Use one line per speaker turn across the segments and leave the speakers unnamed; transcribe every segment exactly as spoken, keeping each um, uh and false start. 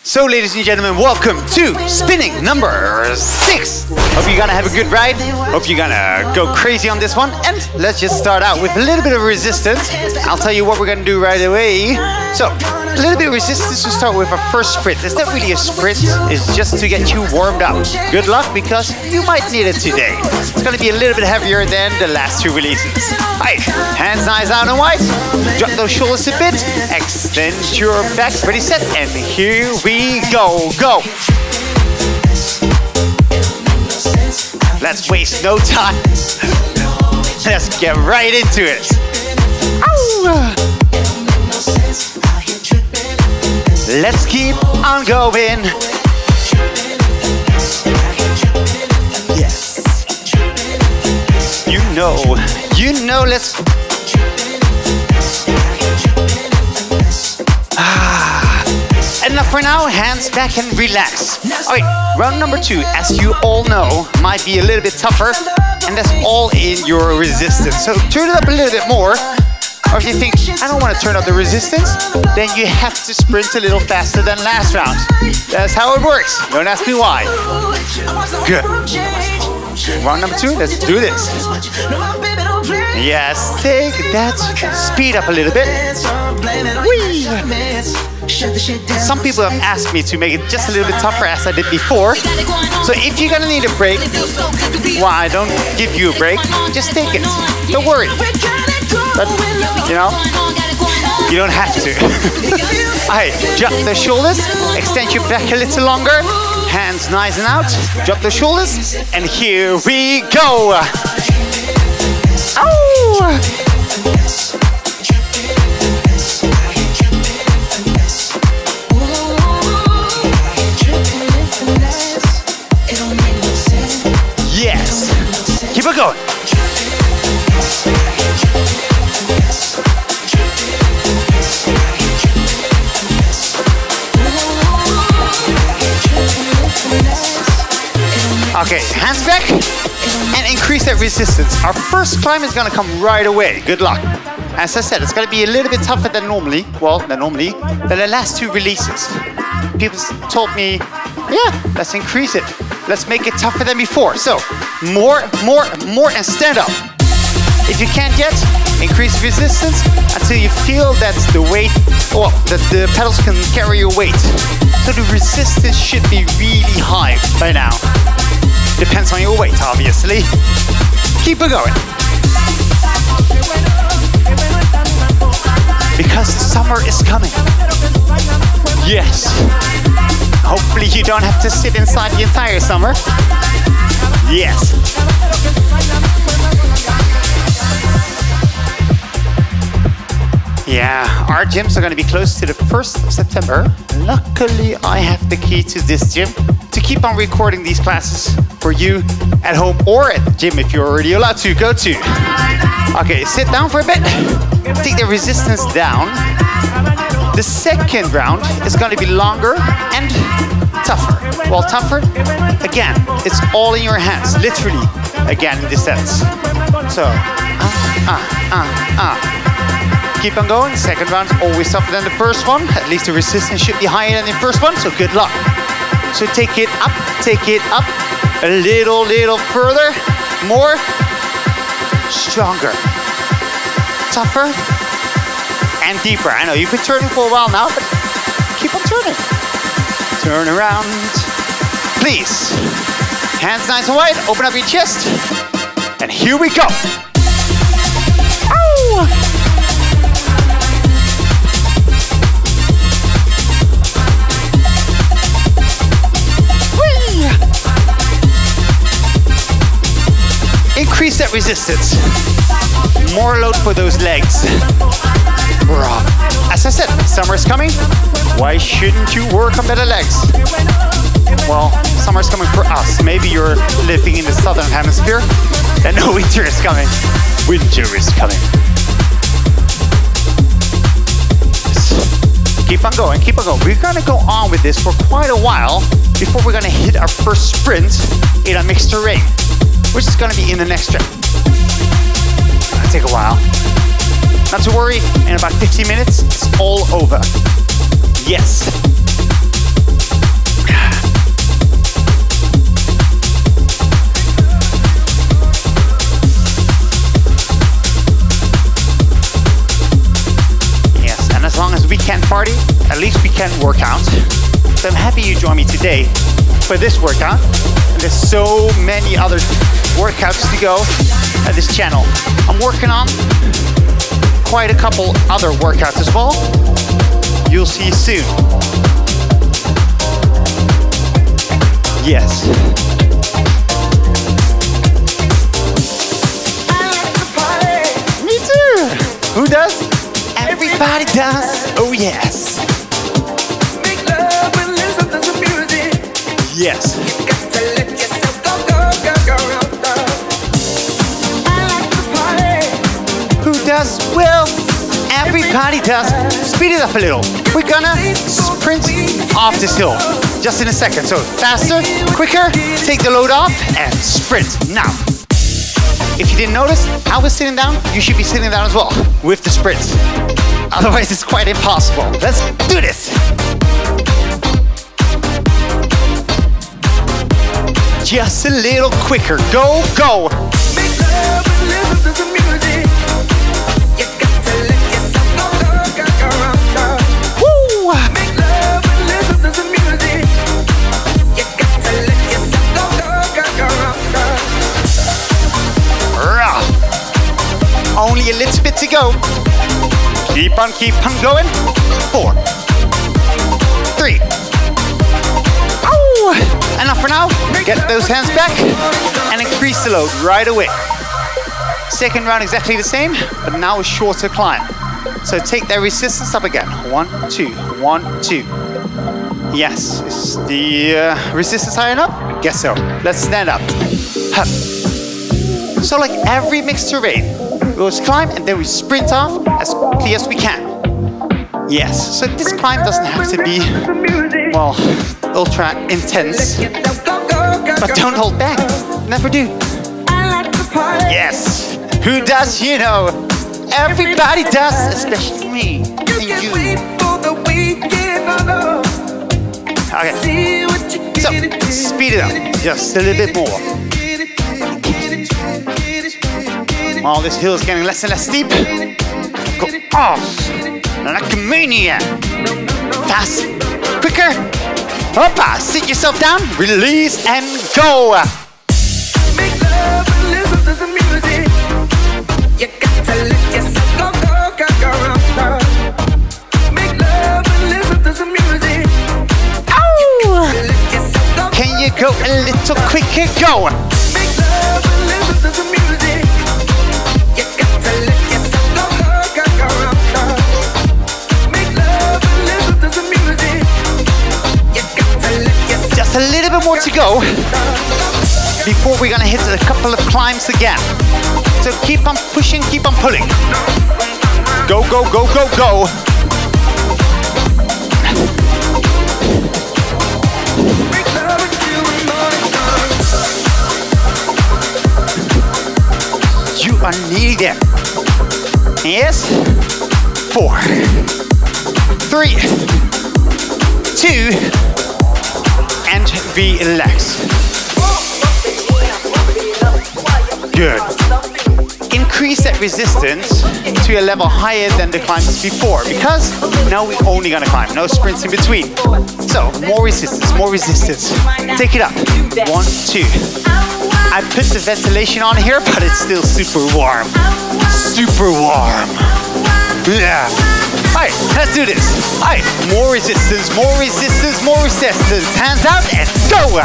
So, ladies and gentlemen, welcome to spinning number six. Hope you're gonna have a good ride. Hope you're gonna go crazy on this one. And let's just start out with a little bit of resistance. I'll tell you what we're gonna do right away. So, a little bit of resistance to start with our first sprint. It's not really a sprint, it's just to get you warmed up. Good luck, because you might need it today. It's gonna be a little bit heavier than the last two releases. Alright, hands nice out and wide. Drop those shoulders a bit. Extend your back. Ready, set, and here we go. Go. Let's waste no time. Let's get right into it. Ow. Let's keep on going. Yes. You know, you know, let's... Ah. Enough for now, hands back and relax. Alright, round number two, as you all know, might be a little bit tougher, and that's all in your resistance. So turn it up a little bit more. Or if you think, I don't want to turn up the resistance, then you have to sprint a little faster than last round. That's how it works. Don't ask me why. Good. Round number two, let's do this. Yes, take that. Speed up a little bit. Whee! Some people have asked me to make it just a little bit tougher as I did before. So if you're gonna need a break, well, I don't give you a break. Just take it. Don't worry. But, you know, you don't have to. Alright, drop the shoulders, extend your back a little longer, hands nice and out, drop the shoulders, and here we go. Ow! Yes, keep it going. Okay, hands back and increase that resistance. Our first climb is gonna come right away. Good luck. As I said, it's gonna be a little bit tougher than normally. Well, than normally, than the last two releases. People told me, yeah, let's increase it. Let's make it tougher than before. So, more, more, more, and stand up. If you can't yet, increase resistance until you feel that the weight, well, that the pedals can carry your weight. So the resistance should be really high by now. Depends on your weight, obviously. Keep it going. Because summer is coming. Yes. Hopefully you don't have to sit inside the entire summer. Yes. Yeah, our gyms are going to be closed to the first of September. Luckily, I have the key to this gym to keep on recording these classes for you at home or at the gym if you're already allowed to go to. Okay, sit down for a bit. Take the resistance down. The second round is going to be longer and tougher. Well, tougher, again, it's all in your hands, literally, again, in this sense. So, ah, ah, ah, ah. Keep on going. Second round is always tougher than the first one. At least the resistance should be higher than the first one, so good luck. So take it up, take it up, a little, little further, more, stronger, tougher, and deeper. I know you've been turning for a while now, but keep on turning. Turn around, please. Hands nice and wide, open up your chest, and here we go. Ow! Increase that resistance. More load for those legs. As I said, summer's coming. Why shouldn't you work on better legs? Well, summer's coming for us. Maybe you're living in the southern hemisphere. Then no, winter is coming. Winter is coming. Keep on going, keep on going. We're gonna go on with this for quite a while before we're gonna hit our first sprint in a mixed terrain, which is gonna be in the next step. It'll take a while. Not to worry, in about fifteen minutes, it's all over. Yes. weekend workout. So I'm happy you joined me today for this workout. And there's so many other workouts to go at this channel. I'm working on quite a couple other workouts as well. You'll see soon. Yes. Me too. Who does? Everybody does. Oh yes.
Make love and listen to some music.
Yes.
You got to let yourself go, go, go, go, go. I like to party.
Who does? Well, everybody does. Speed it up a little. We're gonna sprint off this hill just in a second. So faster, quicker, take the load off and sprint now. If you didn't notice, I was sitting down, you should be sitting down as well with the sprint. Otherwise, it's quite impossible. Let's do this. Just a little quicker. Go, go.
Make love and listen to some music. You got to let yourself go, go, go, go, go.
Woo!
Make love and listen to some music. You got to let yourself go, go, go, go, go.
Rah. Only a little bit to go. Keep on, keep on going. Four. Three. Oh! Enough for now. Get those hands back and increase the load right away. Second round exactly the same, but now a shorter climb. So take that resistance up again. One, two, one, two. Yes, is the uh, resistance high enough? Guess so. Let's stand up. Hup. So like every mixed terrain, we always climb and then we sprint off as quickly as we can. Yes, so this climb doesn't have to be, well, ultra intense, but don't hold back. Never do. Yes, who does, you know? Everybody does, especially me and you. Okay, so speed it up just a little bit more. While this hill is getting less and less steep, go off like a maniac. Fast, quicker. Hoppa, sit yourself down, release and go.
Make love and listen to some music. You got to let yourself go, go, go, go, go. Make love and listen to some music.
Ow! Can you go a little quicker? Go.
Make love and listen to some music. You got to let yourself go, go, go, go, go. Make love and listen to some music. You got to let yourself.
Just a little bit more to go before we're gonna hit a couple of climbs again. So keep on pushing, keep on pulling. Go, go, go, go, go.
Make love and feel the morning.
You are nearly there. Yes. Four. Three. Two. And relax. Good. Increase that resistance to a level higher than the climbs before, because now we're only gonna climb, no sprints in between. So more resistance, more resistance. Take it up. One, two. I put the ventilation on here, but it's still super warm. Super warm. Yeah. Alright, let's do this. Alright, more resistance, more resistance, more resistance. Hands out and go!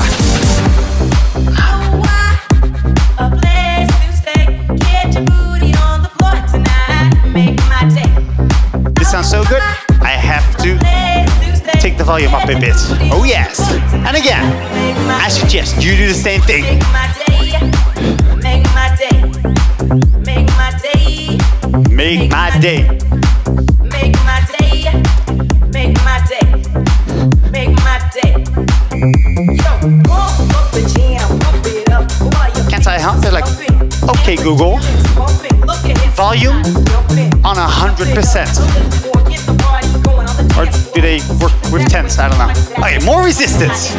This sounds so good, I have to take the volume up a bit. Oh yes. And again, I suggest you do the same thing.
Make my day. Make my day.
Make my day.
Make my day. Make my day. Make my day. Yo, pump up the jam, pump it up.
Can't I help? They're like, okay Google, volume on a hundred percent. Or do they work with tens? I don't know. Okay, more resistance.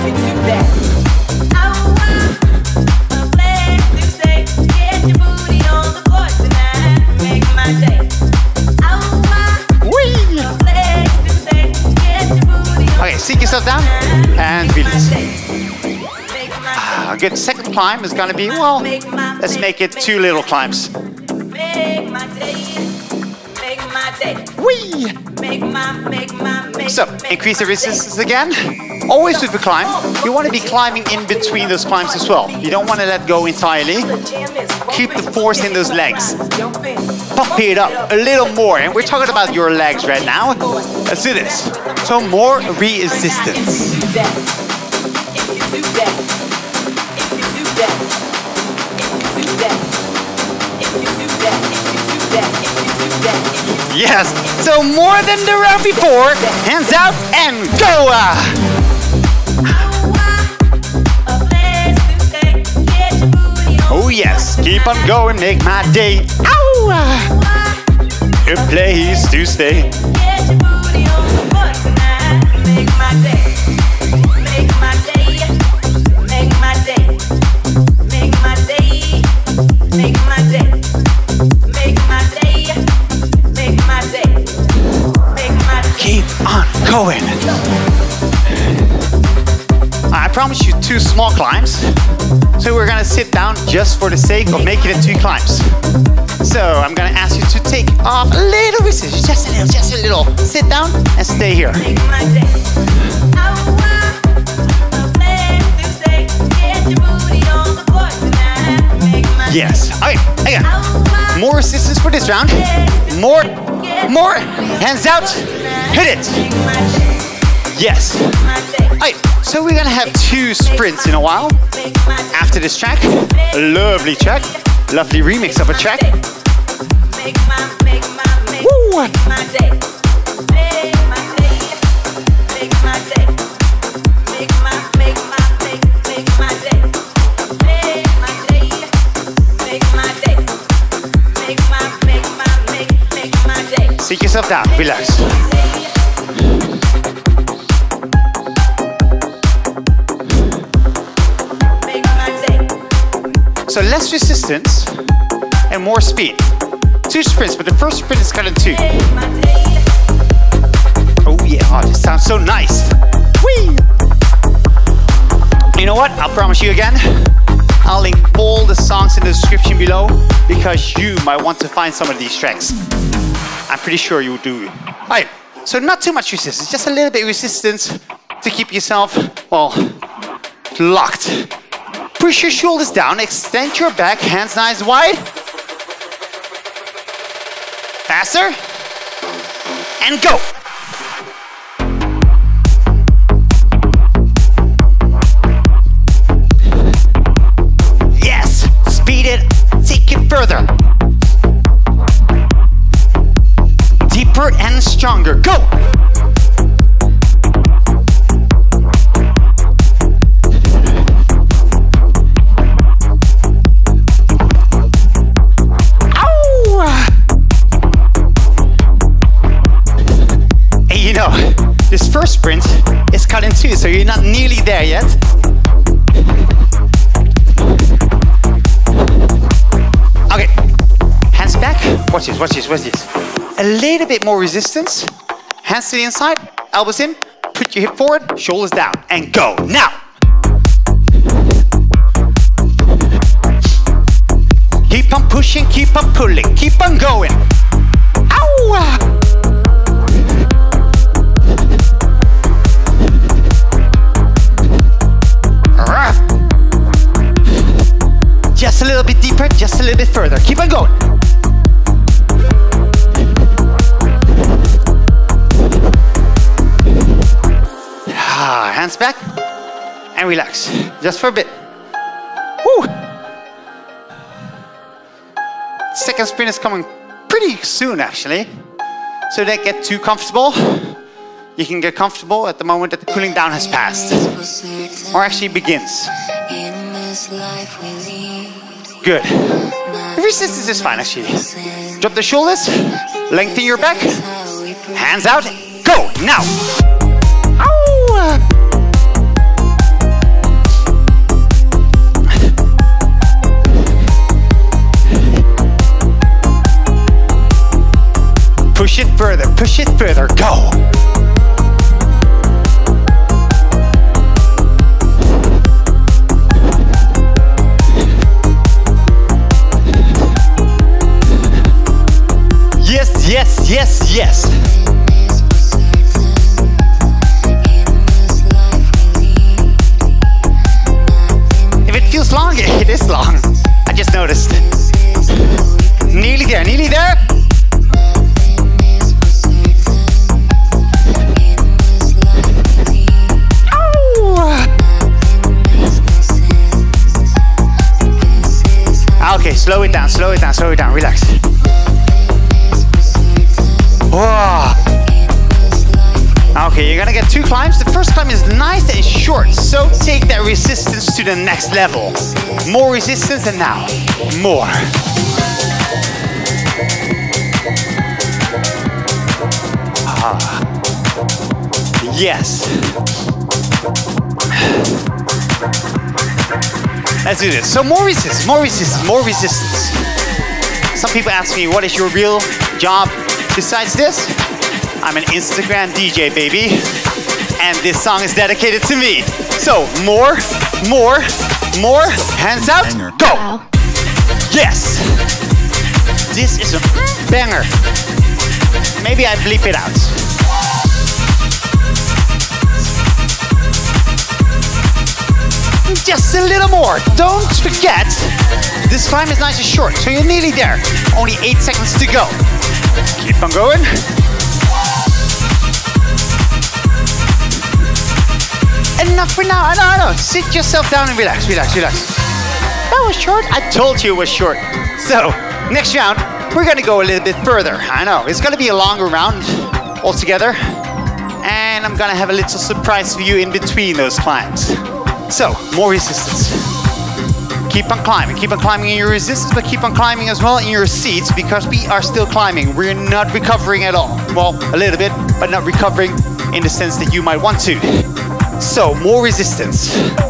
Whee! Sink yourself down and release. Ah, good. Second climb is gonna be, well, let's make it two little climbs. Whee! So, increase the resistance again. Always with the climb, you want to be climbing in between those climbs as well. You don't want to let go entirely. Keep the force in those legs. Pump it up a little more. And we're talking about your legs right now. Let's do this. So more resistance. Yes, so more than the round before. Hands out and go! Oh yes, keep on going, make my day. Ow! A place to stay. Make my day. Make my day. Make my day. Make my day. Make my day. Make my day. Make my day. Make my day. Keep on going. I promise you two small climbs. So we're gonna sit down just for the sake of making it two climbs. So I'm gonna ask you to take off a little resistance, just a little, just a little. Sit down and stay here. Yes, okay, again. More resistance for this round. More, more, hands out, hit it. Yes. Okay, so we're gonna have two sprints in a while. After this track, a lovely track, lovely remix of a track. Woo! Sit yourself down, relax. So less resistance and more speed. Two sprints, but the first sprint is cut in two. Oh yeah, oh, this sounds so nice. Whee! You know what? I'll promise you again, I'll link all the songs in the description below because you might want to find some of these tracks. I'm pretty sure you do. Alright, so not too much resistance, just a little bit of resistance to keep yourself, well, locked. Push your shoulders down, extend your back, hands nice wide. Faster. And go. Yes, speed it, take it further. Deeper and stronger, go. You know, this first sprint is cut in two, so you're not nearly there yet. Okay, hands back. Watch this, watch this, watch this. A little bit more resistance. Hands to the inside, elbows in, put your hip forward, shoulders down, and go. Now! Keep on pushing, keep on pulling, keep on going. Ow! Just a little bit deeper, just a little bit further. Keep on going. Ah, hands back and relax. Just for a bit. Woo! Second sprint is coming pretty soon, actually. So don't get too comfortable. You can get comfortable at the moment that the cooling down has passed. Or actually begins. Good. The resistance is fine, actually. Drop the shoulders, lengthen your back, hands out, go, now! Ow! Push it further, push it further, go! long. I just noticed. Nearly there, nearly there. Okay, slow it down, slow it down, slow it down, relax. Whoa. Okay, you're gonna get two climbs. The first climb is nice and short, so take that resistance to the next level. More resistance, and now more. Ah. Yes. Let's do this. So more resistance, more resistance, more resistance. Some people ask me, what is your real job besides this? I'm an Instagram D J, baby. And this song is dedicated to me. So more, more, more. Hands out, go. Wow. Yes. This is a banger. Maybe I bleep it out. Just a little more. Don't forget, this climb is nice and short, so you're nearly there. Only eight seconds to go. Keep on going. Enough for now. I know, I know. Sit yourself down and relax, relax, relax. That was short. I told you it was short. So, next round, we're gonna go a little bit further. I know, it's gonna be a longer round altogether. And I'm gonna have a little surprise for you in between those climbs. So, more resistance. Keep on climbing. Keep on climbing in your resistance, but keep on climbing as well in your seats, because we are still climbing. We're not recovering at all. Well, a little bit, but not recovering in the sense that you might want to. So, more resistance.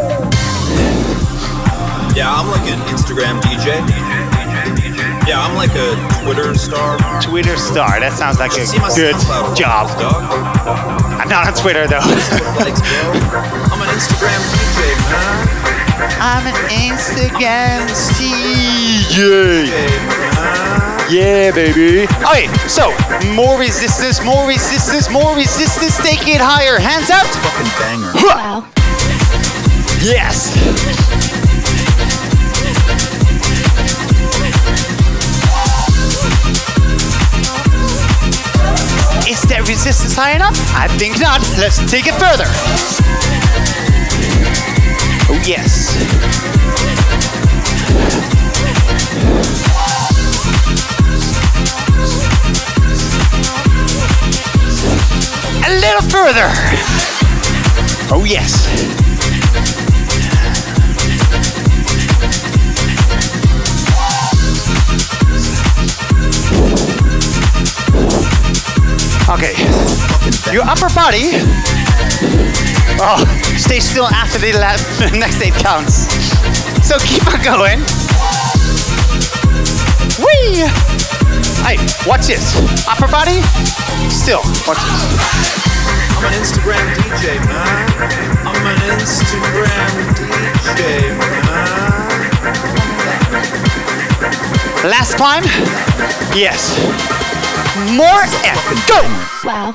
Yeah, I'm like an Instagram D J. Yeah, I'm like a Twitter star.
Twitter star. That sounds like a good job. I'm not on Twitter though.
I'm an Instagram D J, man.
I'm an Instagram D J. Yeah, baby. Okay, so more resistance, more resistance, more resistance. Take it higher. Hands up.
Fucking banger.
Wow.
Yes. Is that resistance high enough? I think not. Let's take it further. Oh, yes. A little further. Oh, yes. Okay, your upper body, oh, stay still after the next eight counts. So keep on going. Whee! Hey, watch this. Upper body, still, watch this.
I'm an Instagram D J, man. I'm an Instagram D J, man.
Last climb, yes. More and go!
Wow.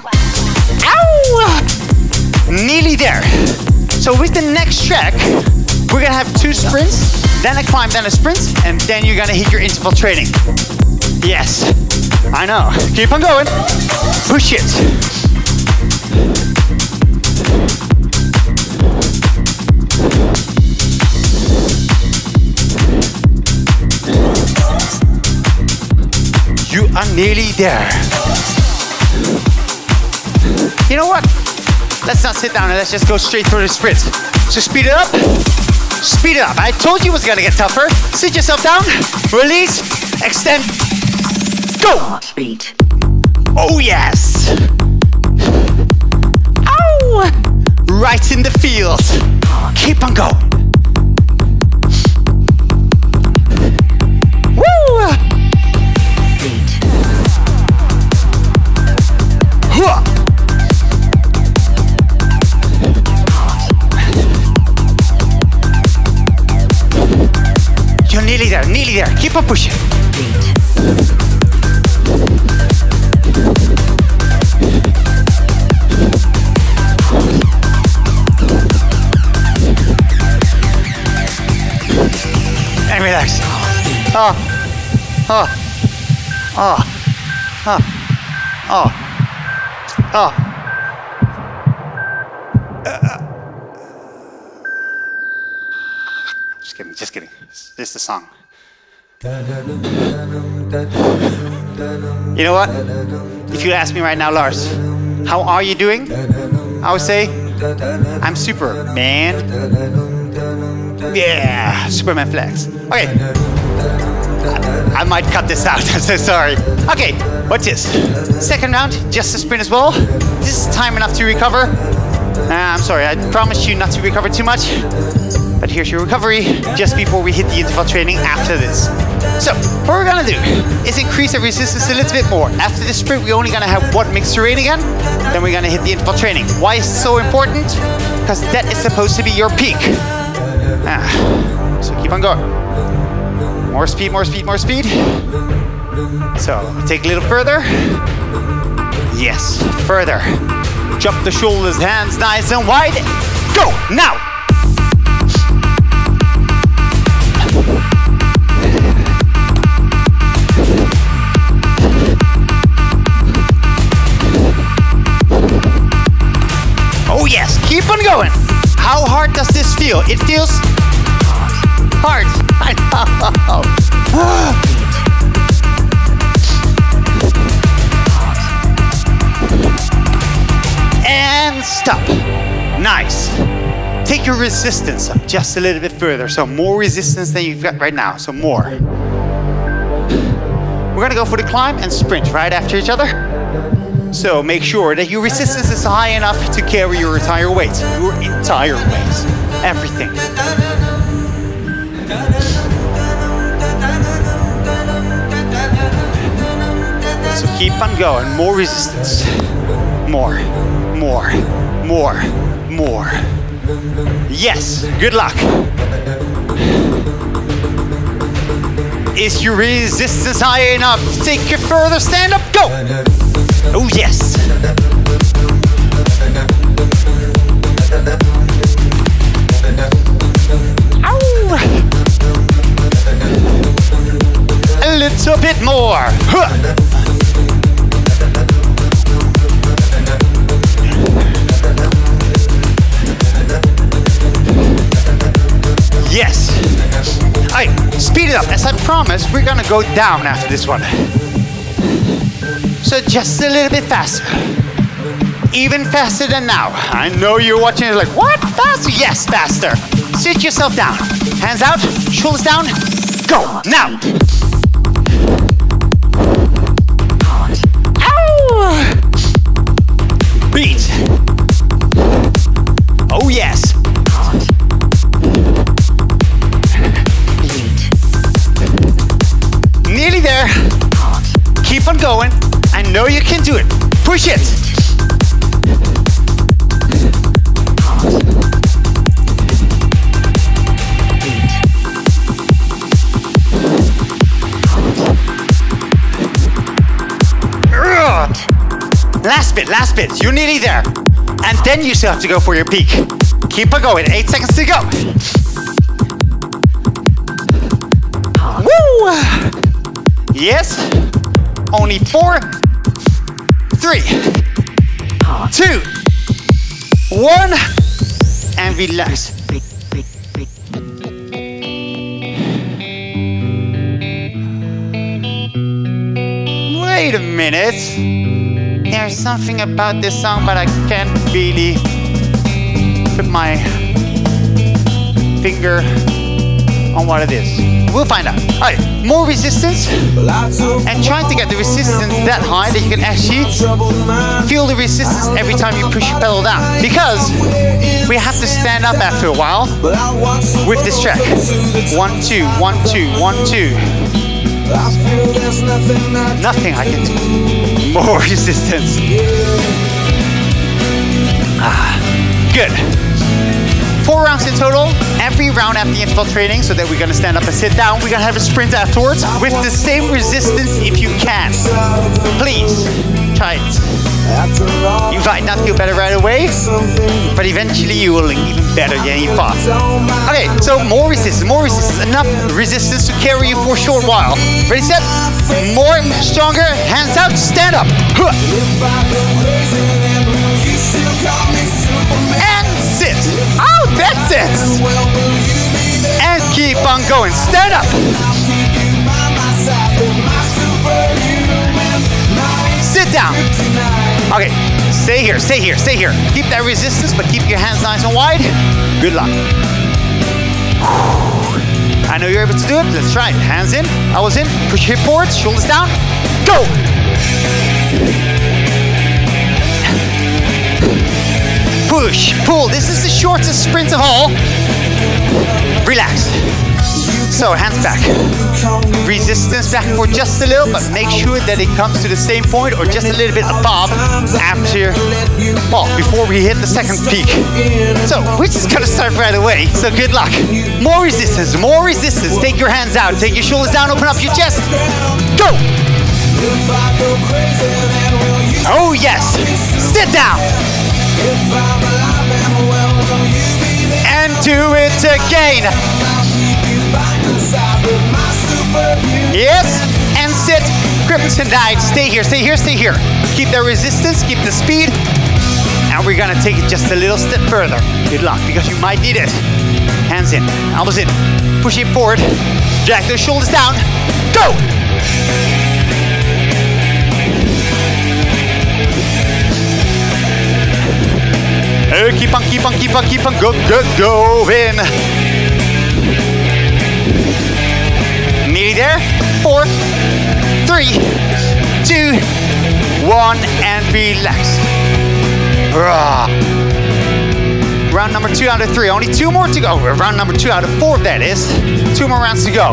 Ow! Nearly there. So with the next track, we're gonna have two sprints, then a climb, then a sprint, and then you're gonna hit your interval training. Yes, I know. Keep on going. Push it. You are nearly there. You know what? Let's not sit down and let's just go straight through the sprint. So speed it up. Speed it up. I told you it was gonna get tougher. Sit yourself down. Release. Extend. Go.
Heartbeat.
Oh yes. Ow! Right in the field. Keep on going. Woo! You're nearly there, nearly there. Keep on pushing. And Oh. Oh. Oh. Oh. Oh. Oh. Uh. Just kidding, just kidding. This is the song. You know what? If you ask me right now, Lars, how are you doing? I would say, I'm super, man. Yeah, Superman flex. Okay. I, I might cut this out, I'm so sorry. Okay, watch this. Second round, just a sprint as well. This is time enough to recover. Uh, I'm sorry, I promised you not to recover too much. But here's your recovery just before we hit the interval training after this. So, what we're gonna do is increase our resistance a little bit more. After this sprint, we're only gonna have one mixed terrain again. Then we're gonna hit the interval training. Why is it so important? Because that is supposed to be your peak. Ah, so keep on going. More speed, more speed, more speed. So, take a little further. Yes, further. Jump the shoulders, hands nice and wide. Go, now! Oh yes, keep on going. How hard does this feel? It feels hard. I know. And stop. Nice. Take your resistance up just a little bit further. So more resistance than you've got right now. So more. We're gonna go for the climb and sprint right after each other. So make sure that your resistance is high enough to carry your entire weight. Your entire weight. Everything. So keep on going. More resistance. More. More. More. More. Yes. Good luck. Is your resistance high enough? Take it further. Stand up. Go. Oh yes! Ow! A little bit more! Huh. Yes! Alright, speed it up. As I promised, we're gonna go down after this one. So just a little bit faster. Even faster than now. I know you're watching it like, what? Faster? Yes, faster. Sit yourself down. Hands out, shoulders down. Go, now. Ow! Beat. Oh, yes. Nearly there. Keep on going. I know you can do it. Push it. Last bit, last bit. You're nearly there. And then you still have to go for your peak. Keep on going. Eight seconds to go. Woo! Yes. Only four. Three, two, one, and relax. Wait a minute. There's something about this song, but I can't really put my finger on what it is. We'll find out. All right, more resistance, and trying to get the resistance that high that you can actually feel the resistance every time you push your pedal down. Because we have to stand up after a while with this track. One, two, one, two, one, two. Nothing I can do. More resistance. Ah, good. Four rounds in total, every round after the interval training, so that we're gonna stand up and sit down. We're gonna have a sprint afterwards with the same resistance if you can. Please, try it. You might not feel better right away, but eventually you will look even better than you thought. Okay, so more resistance, more resistance, enough resistance to carry you for a short while. Ready, set, more, stronger, hands out, stand up. Huh. And sit. Oh, that's it. And keep on going, stand up. Sit down. Okay, stay here, stay here, stay here. Keep that resistance, but keep your hands nice and wide. Good luck. I know you're able to do it. Let's try it. Hands in, elbows in, push your hip forward, shoulders down. Go! Push, pull. This is the shortest sprint of all. Relax. So, hands back. Resistance back for just a little, but make sure that it comes to the same point or just a little bit above after, well, before we hit the second peak. So, we're just gonna start right away, so good luck. More resistance, more resistance. Take your hands out, take your shoulders down, open up your chest. Go! Oh, yes. Sit down. And do it again. Yes, and sit. Kryptonite. Stay here, stay here, stay here. Keep the resistance, keep the speed. And we're gonna take it just a little step further. Good luck, because you might need it. Hands in, elbows in. Push it forward. Drag those shoulders down. Go! Oh, keep on, keep on, keep on, keep on, go, go, going. Nearly there. Four, three, two, one, and relax. Rah. Round number two out of three. Only two more to go. Round number two out of four, that is. Two more rounds to go.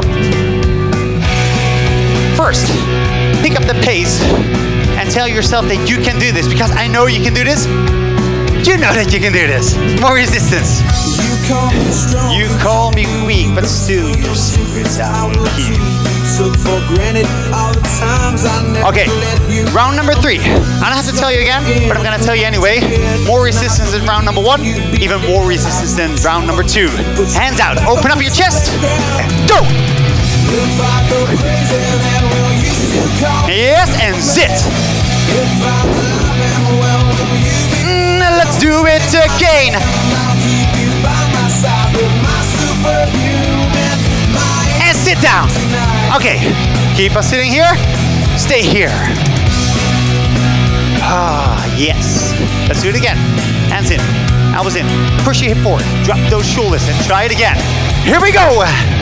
First, pick up the pace and tell yourself that you can do this, because I know you can do this. You know that you can do this. More resistance. You call me weak, but still your secrets I will keep. Okay, round number three. I don't have to tell you again, but I'm gonna tell you anyway. More resistance than round number one, even more resistance than round number two. Hands out, open up your chest, and go! Yes, and sit. Mm, let's do it again. And sit down. Okay, keep us sitting here. Stay here. Ah, yes. Let's do it again. Hands in, elbows in. Push your hip forward. Drop those shoulders and try it again. Here we go.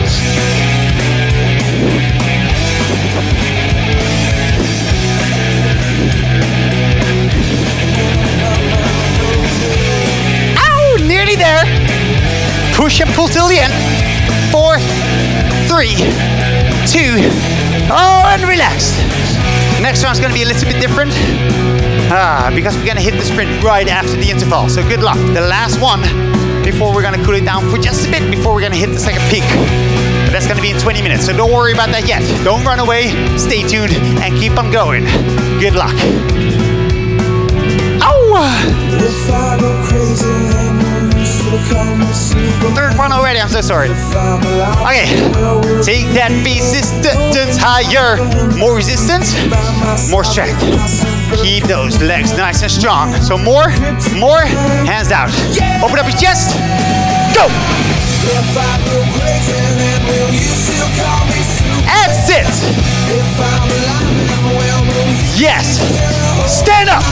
Nearly there. Push and pull till the end. Four, three, two, oh, and relax. Next round's gonna be a little bit different. Ah, because we're gonna hit the sprint right after the interval. So good luck. The last one before we're gonna cool it down for just a bit before we're gonna hit the second peak. But that's gonna be in twenty minutes, so don't worry about that yet. Don't run away, stay tuned, and keep on going. Good luck. Third one already, I'm so sorry. Okay, take that resistance higher. More resistance, more strength. Keep those legs nice and strong. So more, more, hands out. Open up your chest, go! And sit. Yes, stand up.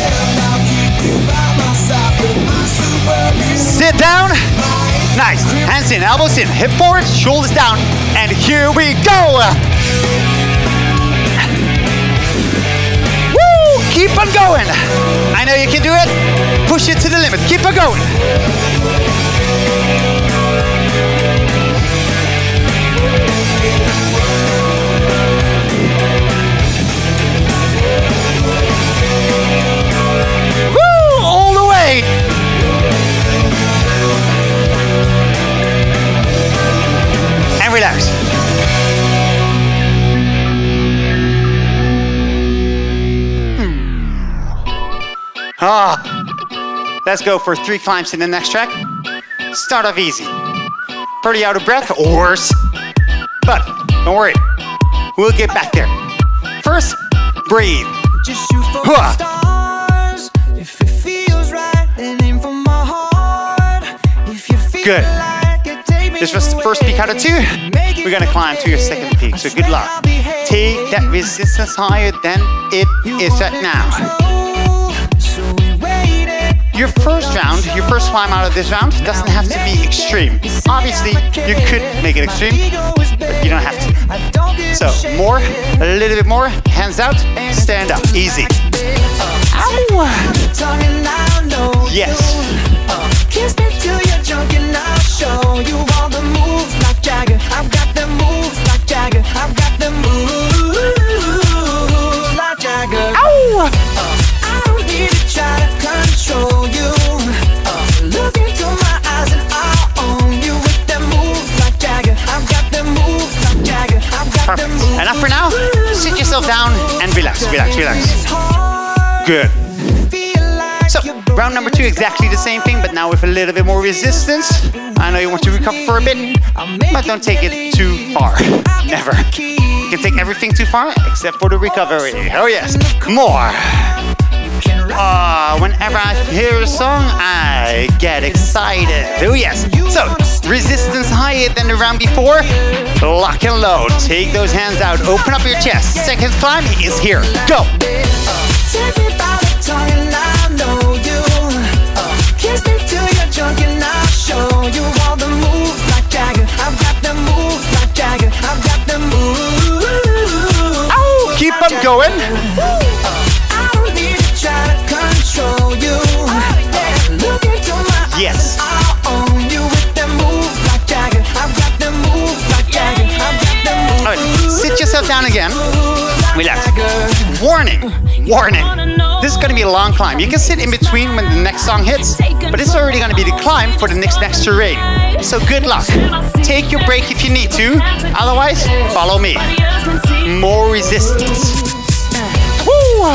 Sit down. Nice. Hands in, elbows in, hip forward, shoulders down. And here we go. Woo! Keep on going. I know you can do it. Push it to the limit. Keep on going. Woo! All the way. And relax. Hmm. Let's go for three climbs in the next track. Start off easy. Pretty out of breath or worse. But don't worry, we'll get back there. First, breathe.
Just shoot for the stars. If it feels right, then aim for my heart. If you feel
Good.
like it, take me
This was the first peak out of two. We're gonna climb to your second peak, so good luck. Take that resistance higher than it is at now.
So we waited.
Your first round, your first climb out of this round doesn't have to be extreme. Obviously, you could make it extreme, but you don't have to. So, more, a little bit more, hands out, stand up, easy. Ow! Yes.
Kiss me till you're drunk and I'll show you all the moves like Jagger. I've got the moves like Jagger. I've got the moves like Jagger.
Ow!
I don't need to try to control you. Look into my eyes and I'll own you with the moves like Jagger. I've got the moves like Jagger. I've got the
Perfect.
moves.
Enough for now. Sit yourself down and relax, relax, relax. Good. So, round number two, exactly the same thing, but now with a little bit more resistance. I know you want to recover for a bit, but don't take it too far. Never. You can take everything too far, except for the recovery. Oh yes, more. Ah, oh, whenever I hear a song, I get excited. Oh yes. So, resistance higher than the round before. Lock and load. Take those hands out. Open up your chest. Second climb is here. Go.
Take me by the tongue and I know you. Kiss me till you're drunk and I'll show you all the moves like Jagger. I've got the moves like Jagger. I've got the moves.
Ow! Keep them going.
I don't need to try to control you. Look into my eyes.
Yes.
I'll own you with the moves like Jagger. I've got the moves like Jagger. I've got the moves.
All right, sit yourself down again. Relax. Warning, warning. This is gonna be a long climb. You can sit in between when the next song hits, but it's already gonna be the climb for the next next terrain. So good luck. Take your break if you need to. Otherwise, follow me. More resistance. Woo!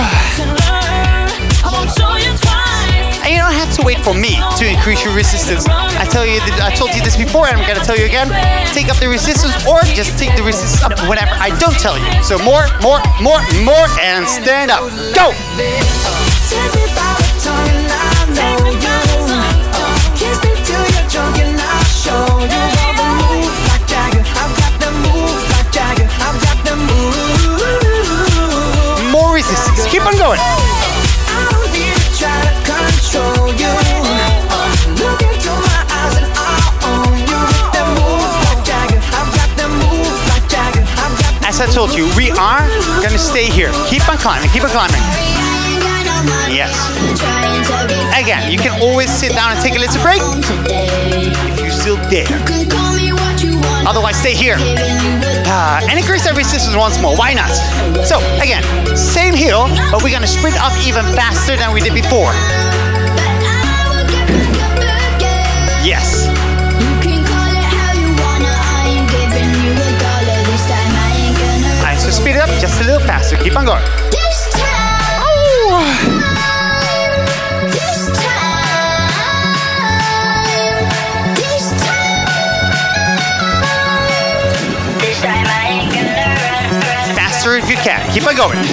And you don't have to wait for me to increase your resistance. I tell you, I told you this before, and I'm gonna tell you again. Take up the resistance, or just take the resistance up whenever I don't tell you. So more, more, more, more, and stand up. Go!
Take me by the tongue and I know you. Kiss me till you're drunk and I'll show you all the moves like Jagger. I've got the moves like Jagger. I've got the moves.
More resistance. Keep on going.
I don't need to try to control you. Look into my eyes and I'll own you with the moves like Jagger. I've got the moves like Jagger. I've got the
As I told you, we are gonna stay here. Keep on climbing. Keep on climbing. Yes. Again, you can always sit down and take a little break if you still dare. Otherwise, stay here. Uh, and increase that resistance once more. Why not? So, again, same hill, but we're gonna sprint up even faster than we did before. Yes. Alright, so speed it up just a little faster. Keep on going. Faster if you can. Keep on going.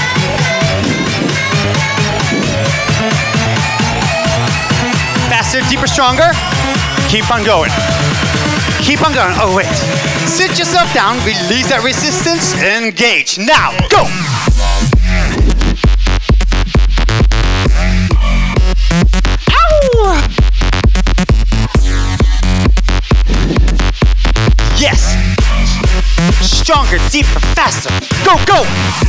Faster, deeper, stronger. Keep on going. Keep on going. Oh, wait. Sit yourself down, release that resistance, engage. Now, go! Ow! Yes! Stronger, deeper, faster. Go, go!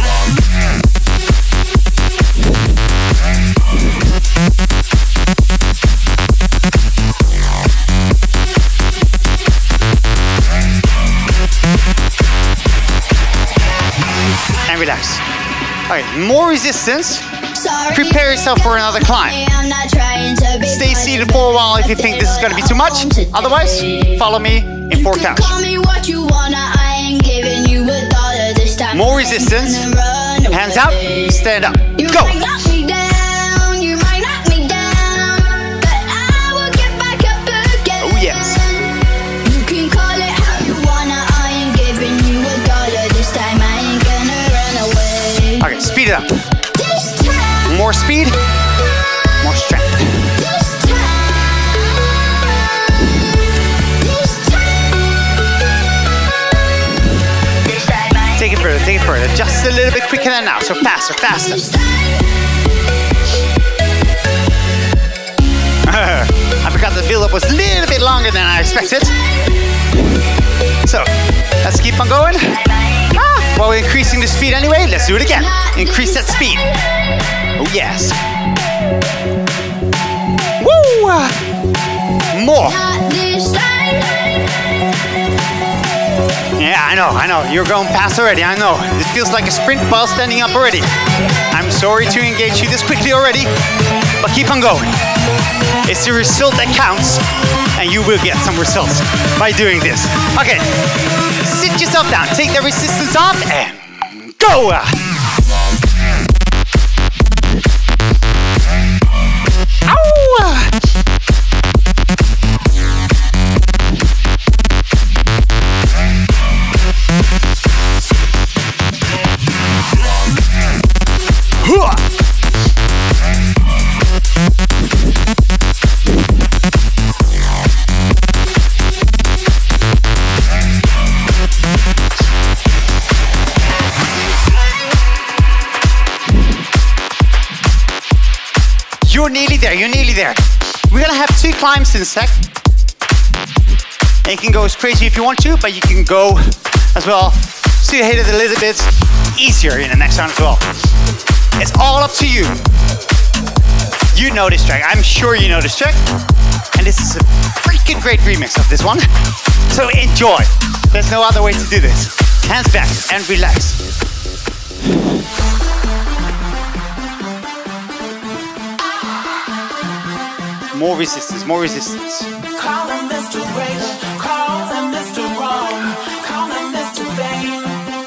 And relax. All right, more resistance. Prepare yourself for another climb. Stay seated for a while if you think this is going to be too much. Otherwise, follow me in four counts. More resistance. Hands out. Stand up. Go. it up. More speed, more strength. Take it further, take it further. Just a little bit quicker than now. So faster, faster. I forgot the build-up was a little bit longer than I expected. So, let's keep on going. Ah, while we're increasing the speed anyway, let's do it again. Increase that speed. Oh, yes. Woo! More. Yeah, I know, I know. You're going past already, I know. It feels like a sprint while standing up already. I'm sorry to engage you this quickly already, but keep on going. It's the result that counts, and you will get some results by doing this. Okay, sit yourself down, take the resistance off, and go! Ow! You're nearly there, you're nearly there. We're gonna have two climbs in a sec. And you can go as crazy if you want to, but you can go as well. So you hit it a little bit easier in the next round as well. It's all up to you. You know this track, I'm sure you know this track. And this is a freaking great remix of this one. So enjoy. There's no other way to do this. Hands back and relax. More resistance, more resistance.
Call him Mister Greater, call him Mister Wrong, call him Mister Fame.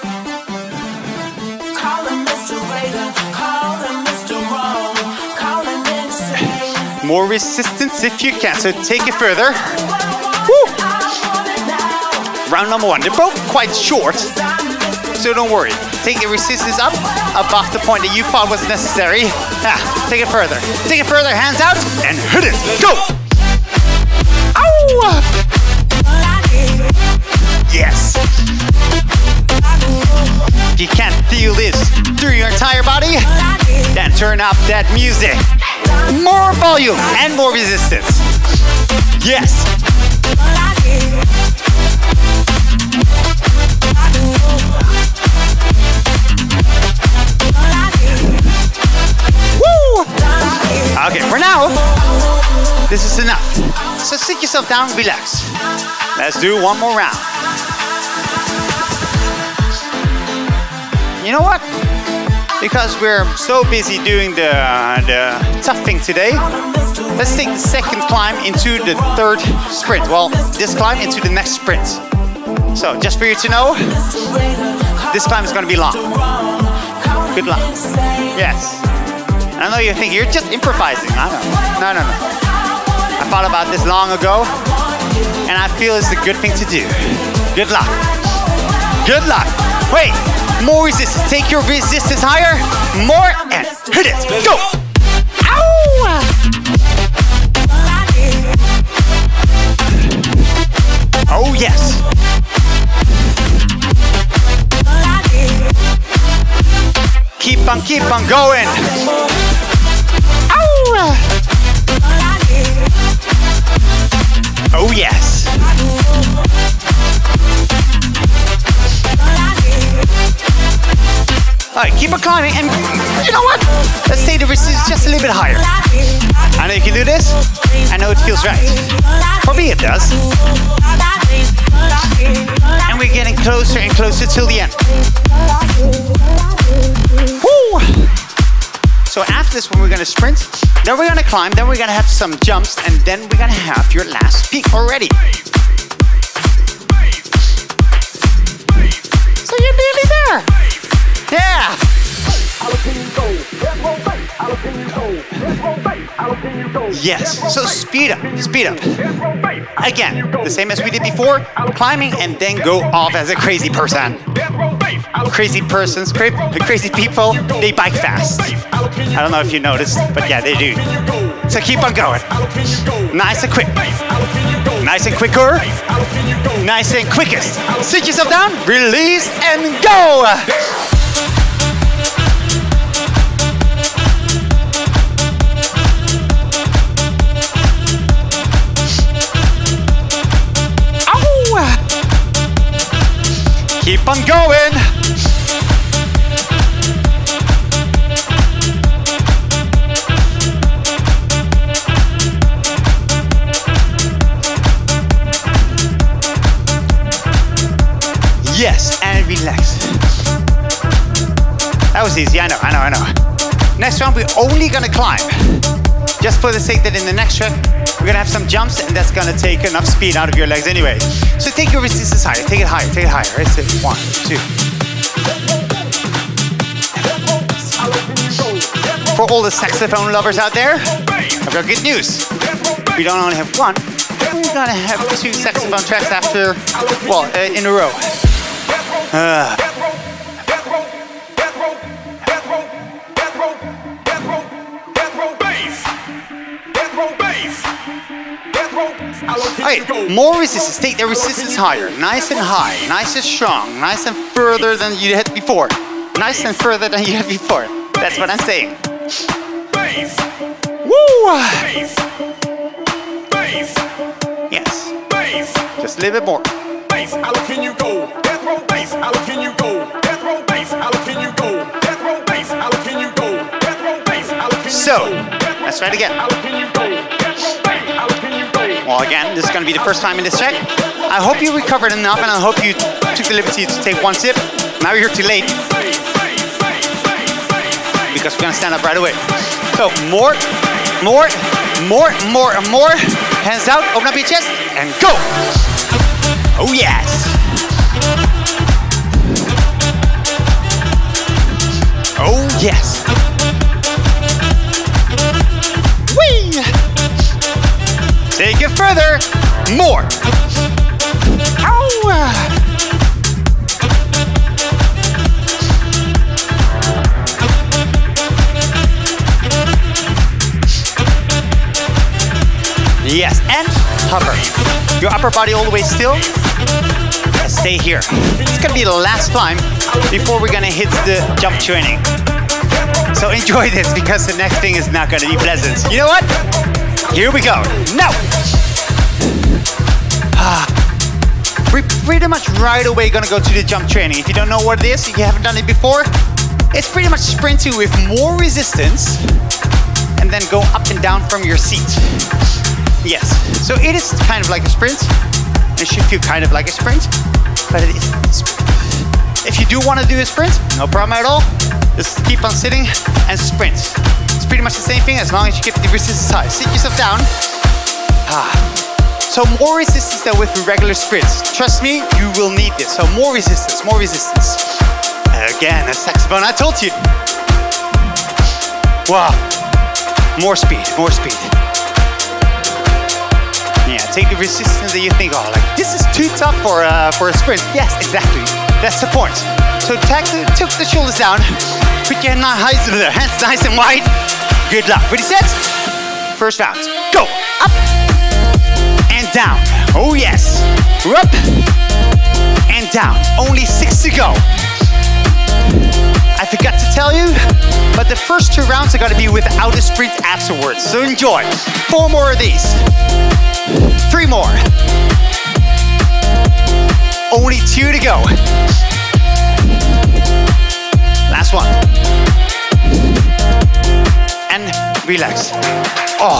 Call him Mister Greater, call him Mister Wrong, call him insane.
More resistance if you can, so take it further. Woo! Round number one, they're both quite short, so don't worry. Take the resistance up, above the point that you thought was necessary. Ah, take it further. Take it further, hands out, and hit it. Go! Ow! Yes. If you can't feel this through your entire body, then turn up that music. More volume and more resistance. Yes. Okay, for now, this is enough. So sit yourself down, relax. Let's do one more round. You know what? Because we're so busy doing the, the tough thing today, let's take the second climb into the third sprint. Well, this climb into the next sprint. So, just for you to know, this climb is going to be long. Good luck. Yes. I know you're thinking, you're just improvising. I know. No, no, no. I thought about this long ago, and I feel it's a good thing to do. Good luck. Good luck. Wait, more resistance. Take your resistance higher. More, and hit it. Go. Ow! Oh, yes. Keep on, keep on going. Oh yes. Alright, keep on climbing, and you know what? Let's take the resistance just a little bit higher. I know you can do this. I know it feels right. For me it does. And we're getting closer and closer till the end. Woo! So after this one, we're gonna sprint, then we're gonna climb, then we're gonna have some jumps, and then we're gonna have your last peak already. So you're nearly there. Yeah. Yes, so speed up, speed up. Again, the same as we did before, climbing and then go off as a crazy person. crazy persons, cra crazy people, they bike fast. I don't know if you noticed, but yeah, they do. So keep on going. Nice and quick. Nice and quicker. Nice and quickest. Sit yourself down, release, and go. Keep on going. Yes, and relax. That was easy, I know, I know, I know. Next round, we're only gonna climb. Just for the sake that in the next track, we're gonna have some jumps, and that's gonna take enough speed out of your legs anyway. So take your resistance higher, take it higher, take it higher. That's it. One, two. For all the saxophone lovers out there, I've got good news. We don't only have one, we're gonna have two saxophone tracks after, well, uh, in a row. Uh. Okay, more resistance. Take the resistance higher. Nice and high. Nice and strong. Nice and further than you had before. Nice and further than you had before. That's what I'm saying. Woo! Yes. Just a little bit more. So, let's try it again. Well, again, this is going to be the first time in this track. I hope you recovered enough, and I hope you took the liberty to take one sip. Now you're too late, because we're going to stand up right away. So, more, more, more, more, more. Hands out, open up your chest, and go. Oh, yes. Oh, yes. Whee! Take it further. More. Ow! Yes, and hover. Your upper body all the way still. And stay here. It's gonna be the last time before we're gonna hit the jump training. So enjoy this, because the next thing is not gonna be pleasant. You know what? Here we go. Now! Ah, we're pretty much right away gonna go to the jump training. If you don't know what it is, if you haven't done it before, it's pretty much sprinting with more resistance and then go up and down from your seat. Yes, so it is kind of like a sprint. It should feel kind of like a sprint, but it is a sprint. If you do want to do a sprint, no problem at all. Just keep on sitting and sprint. It's pretty much the same thing as long as you keep the resistance high. Sit yourself down. Ah. So more resistance than with regular sprints. Trust me, you will need this. So more resistance, more resistance. Again, a saxophone, I told you. Wow. More speed, more speed. Yeah, take the resistance that you think, oh, like this is too tough for uh, for a sprint. Yes, exactly. That's the point. So take the, took the shoulders down. Put your hands hands nice and wide. Good luck. Ready, set? First round. Go. Up and down. Oh yes. Up and down. Only six to go. I forgot to tell you, but the first two rounds are going to be without a sprint afterwards. So enjoy. Four more of these. Three more. Only two to go. Last one. And relax. Oh.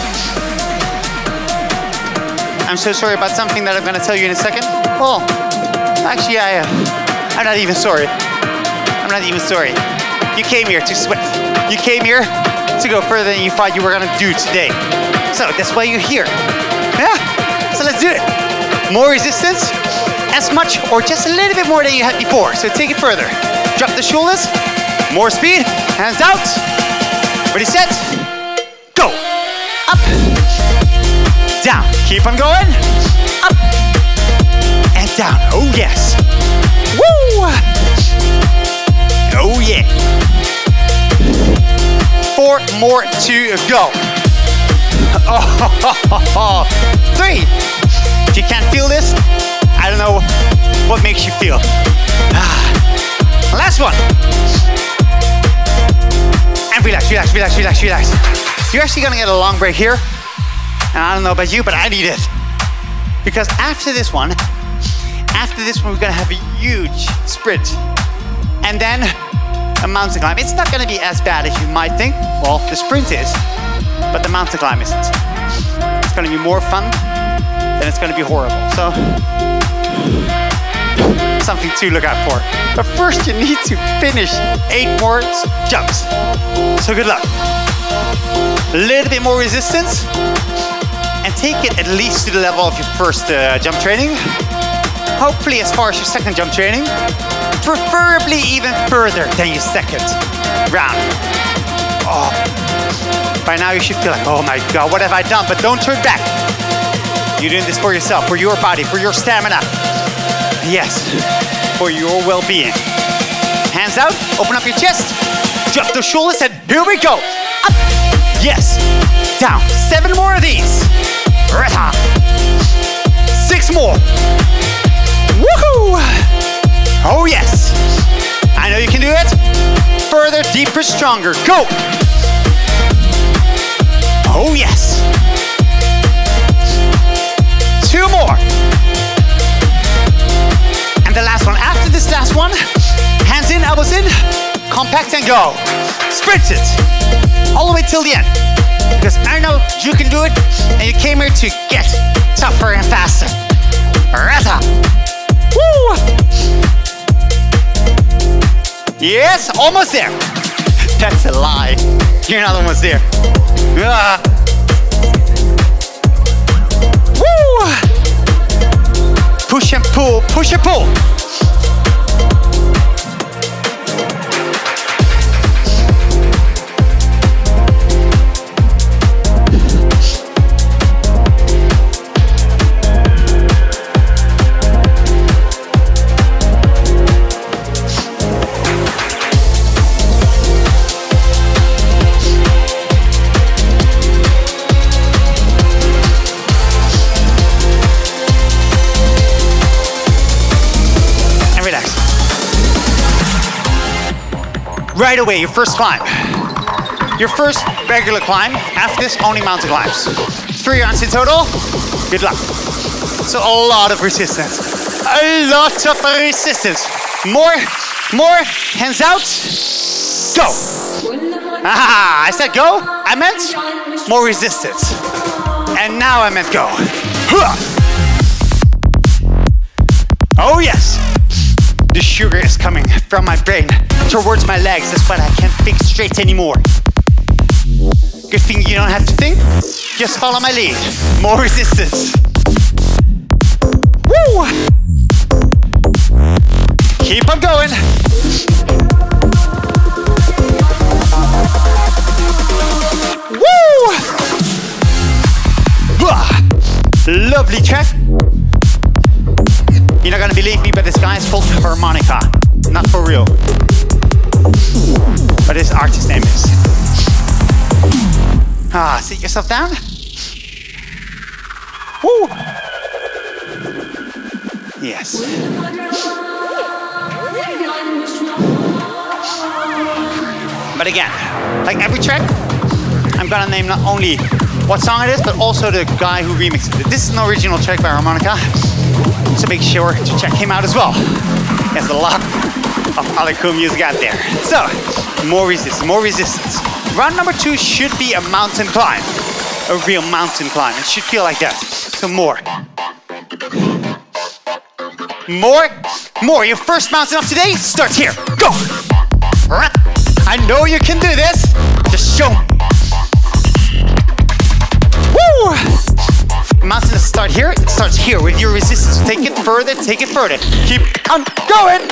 I'm so sorry about something that I'm going to tell you in a second. Oh, actually, I, uh, I'm not even sorry. I'm not even sorry. You came here to sweat. You came here to go further than you thought you were going to do today. So that's why you're here. Yeah? So let's do it. More resistance, as much or just a little bit more than you had before. So take it further. Drop the shoulders. More speed. Hands out. Ready, set. Go. Up. Down. Keep on going. Up. And down. Oh, yes. Woo! Oh yeah. Four more to go. Oh, three. If you can't feel this, I don't know what makes you feel. Last one. And relax, relax, relax, relax, relax. You're actually gonna get a long break here. And I don't know about you, but I need it. Because after this one, after this one, we're gonna have a huge sprint. And then a mountain climb. It's not gonna be as bad as you might think. Well, the sprint is, but the mountain climb isn't. It's gonna be more fun, then it's gonna be horrible. So, something to look out for. But first you need to finish eight more jumps. So good luck. A little bit more resistance, and take it at least to the level of your first uh, jump training. Hopefully as far as your second jump training, preferably even further than your second round. Oh. By now you should feel like, oh my God, what have I done? But don't turn back. You're doing this for yourself, for your body, for your stamina. Yes, for your well-being. Hands out, open up your chest, drop the shoulders, and here we go. Up, yes, down. Seven more of these. Rata. Six more. Woohoo! Oh yes. I know you can do it. Further, deeper, stronger. Go. Oh yes. Two more. And the last one. After this last one, hands in, elbows in, compact and go. Sprint it. All the way till the end. Because I know you can do it, and you came here to get tougher and faster. Rata. Woo! Yes, almost there. That's a lie. You're not almost there. Ah. Woo! Push and pull, push and pull. Right away, your first climb. Your first regular climb. After this, only mountain climbs. Three rounds in total. Good luck. So a lot of resistance. A lot of resistance. More, more, hands out. Go. Ah, I said go. I meant more resistance. And now I meant go. Oh yes. The sugar is coming from my brain towards my legs. That's why I can't think straight anymore. Good thing you don't have to think. Just follow my lead. More resistance. Woo! Keep on going. Woo! Blah. Lovely track. You're not gonna believe me, but this guy is called Harmonica. Not for real. But his artist name is. Ah, sit yourself down. Woo! Yes. But again, like every track, I'm gonna name not only what song it is, but also the guy who remixed it. This is an original track by Harmonica. So make sure to check him out as well. He has a lot of other cool music out there. So, more resistance, more resistance. Round number two should be a mountain climb. A real mountain climb. It should feel like that. So more. More, more. Your first mountain of today starts here. Go! I know you can do this. Just show me. Woo! Mountain doesn't start here, it starts here with your resistance. Take it further, take it further. Keep on going!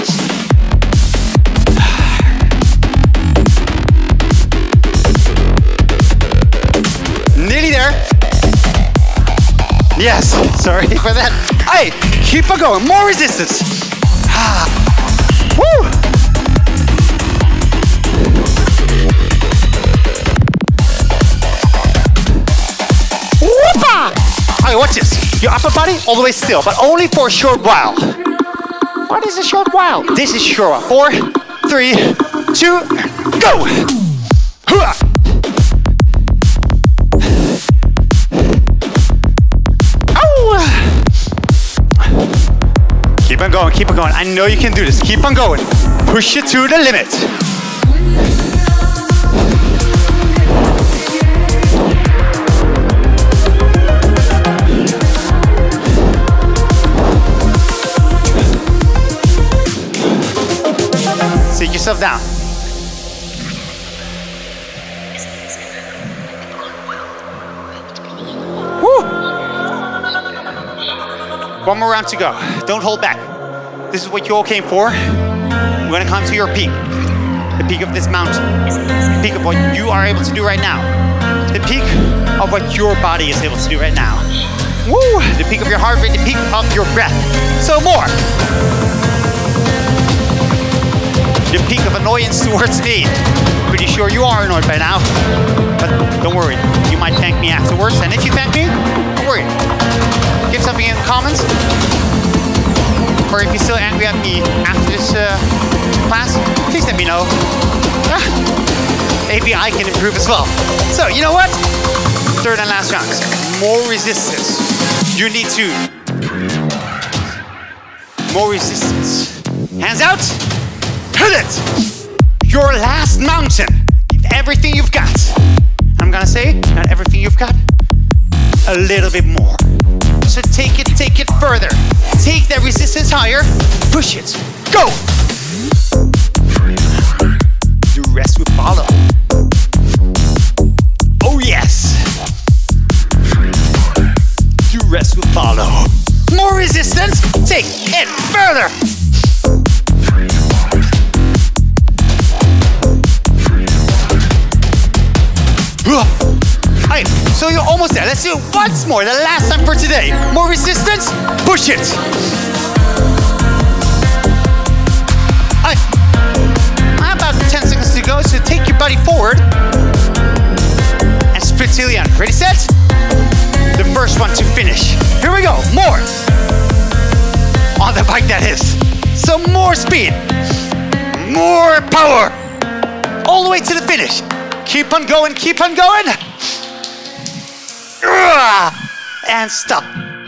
Nearly there. Yes, sorry for that. Hey, keep on going, more resistance. Woo! Okay, watch this. Your upper body all the way still, but only for a short while. What is a short while? This is short while. Four, three, two, go! Hooah! Oh! Keep on going, keep on going. I know you can do this. Keep on going. Push it to the limit. Sit yourself down. Woo! One more round to go. Don't hold back. This is what you all came for. We're gonna come to your peak. The peak of this mountain. The peak of what you are able to do right now. The peak of what your body is able to do right now. Woo! The peak of your heart rate, the peak of your breath. So more. The peak of annoyance towards me. Pretty sure you are annoyed by now. But don't worry, you might thank me afterwards. And if you thank me, don't worry. Give something in the comments. Or if you're still angry at me after this uh, class, please let me know. Ah, maybe I can improve as well. So, you know what? Third and last round. More resistance. You need to. More resistance. Hands out. Hit it! Your last mountain. Give everything you've got. I'm gonna say, not everything you've got, a little bit more. So take it, take it further. Take that resistance higher. Push it. Go! The rest will follow. Oh yes! The rest will follow. More resistance. Take it further. Alright, so you're almost there. Let's do it once more. The last time for today. More resistance. Push it. Alright. About ten seconds to go. So take your body forward and sprint till the end. Ready, set? The first one to finish. Here we go. More. On the bike, that is. So more speed. More power. All the way to the finish. Keep on going, keep on going. And stop.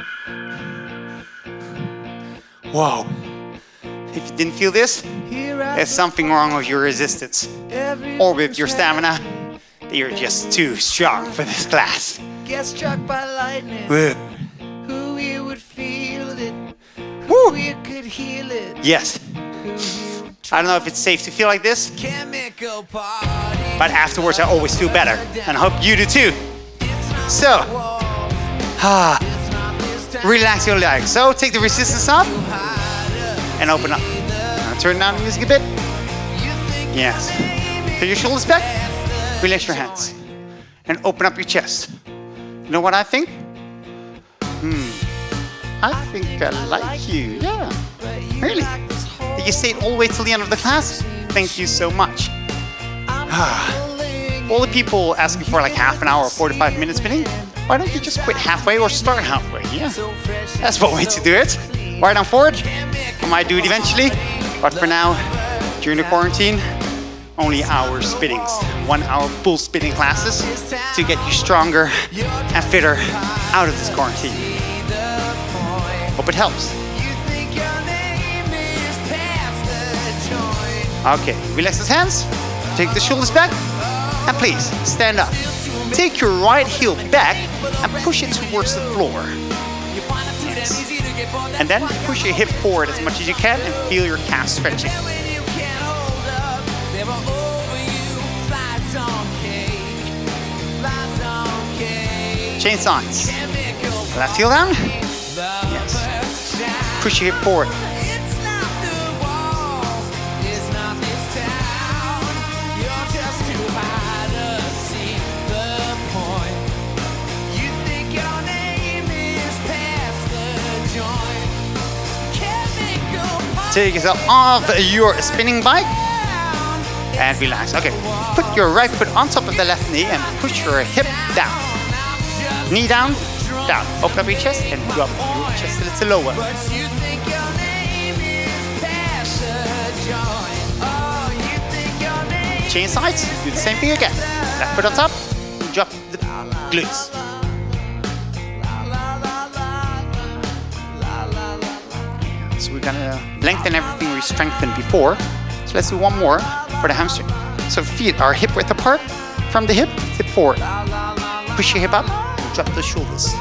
Whoa. If you didn't feel this, there's something wrong with your resistance or with your stamina. You're just too strong for this class.
Get struck by lightning.
Woo.
Who you would feel it.
Woo.
Who you could heal it.
Yes. I don't know if it's safe to feel like this,
Chemical party.
but afterwards I always feel better, and I hope you do too. So, ah, relax your legs. So take the resistance off and open up. Now turn down the music a bit. Yes. Put your shoulders back. Relax your hands and open up your chest. You know what I think? Hmm. I think I like you. Yeah. Really. That you stayed all the way till the end of the class. Thank you so much. All the people asking for like half an hour or forty-five minutes spinning, why don't you just quit halfway or start halfway? Yeah, that's one way to do it. Right on forward. I might do it eventually, but for now, during the quarantine, only hour spinnings, one hour full spinning classes to get you stronger and fitter out of this quarantine. Hope it helps. Okay, relax those hands, take the shoulders back, and please stand up. Take your right heel back and push it towards the floor. Yes. And then push your hip forward as much as you can and feel your calves stretching. Chain signs. Left heel down. Yes. Push your hip forward. Take yourself off your spinning bike and relax. Okay, put your right foot on top of the left knee and push your hip down. Knee down, down. Open up your chest and drop your chest a little lower. Chain sides, do the same thing again. Left foot on top, drop the glutes. So we're gonna lengthen everything we strengthened before. So let's do one more for the hamstring. So feet are hip width apart from the hip, tip forward. Push your hip up, and drop the shoulders.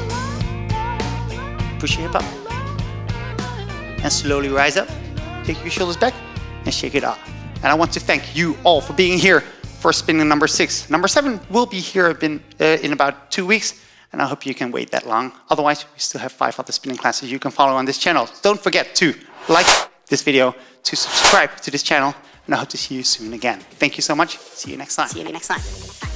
Push your hip up. And slowly rise up. Take your shoulders back and shake it off. And I want to thank you all for being here for spinning number six. Number seven will be here in, uh, in about two weeks. And I hope you can wait that long. Otherwise, we still have five other spinning classes you can follow on this channel. Don't forget to like this video, to subscribe to this channel, and I hope to see you soon again. Thank you so much. See you next time.
See you next time.